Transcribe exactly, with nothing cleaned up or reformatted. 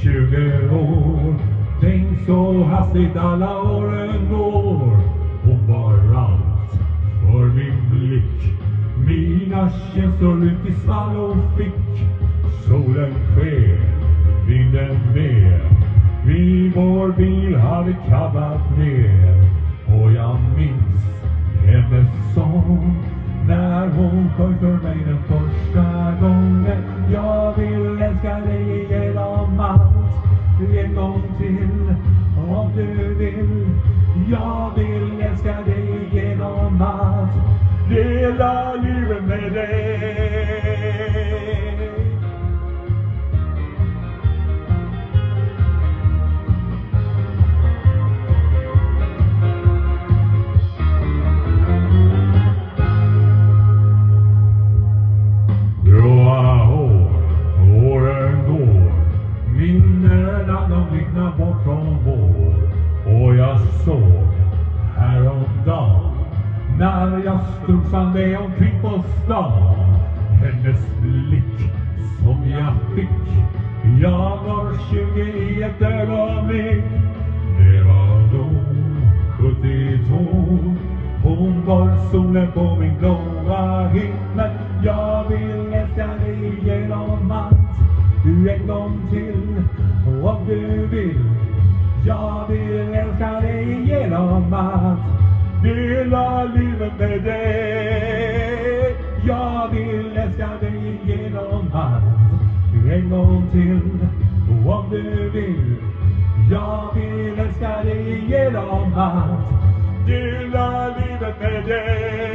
tjugo år. Tänk så hastigt alla åren går. Hon var allt för min blick. Mina känslor ut i svall och fick. Solen sken, vinden ner. Vi vår bil hade kabbat ner. Och jag minns hennes sång när hon sjöng för mig den första gången. Jag vill älska dig genom allt. En gång till om du vill. Jag vill älska dig genom allt. Dela livet med dig. Gråa hår, åren går. Minnena de vittnar bort från vår. Och jag såg häromdagen när jag strosade omkring på stan. Hennes blick som jag fick. Jag var tjugo i ett ögonblick. Det var då sjuttiotvå. Hon var solen på min blåa himmel. Jag vill älska dig genom allt. En gång till om du vill. Jag vill älska dig genom allt. Dela livet med dig. Jag vill älska dig genom allt. En gång till om du vill. Jag vill älska dig genom allt. Dela livet med dig.